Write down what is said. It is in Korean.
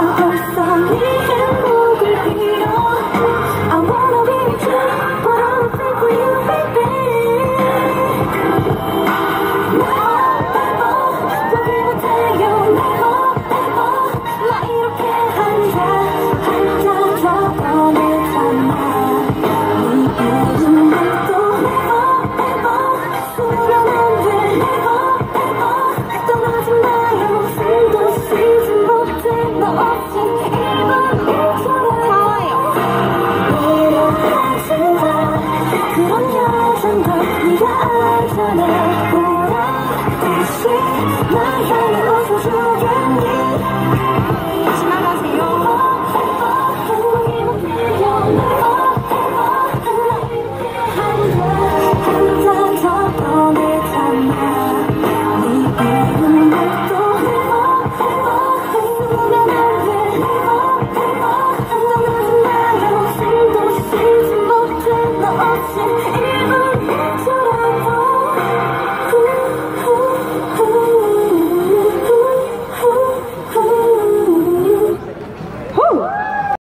벌써 네 행복을 빌어 I wanna be with you but I don't think for you baby Never 포기 못해요 Never 나 이렇게 혼자 저번에잖아 네 이름을 또 Never 수면 안돼 Never 떠나지 마요 숨도 쉬지 못해 너 없이 1분 1초라도 노력하지 마 그런 여잔 걸 네가 알잖아 보라 다시 날 향해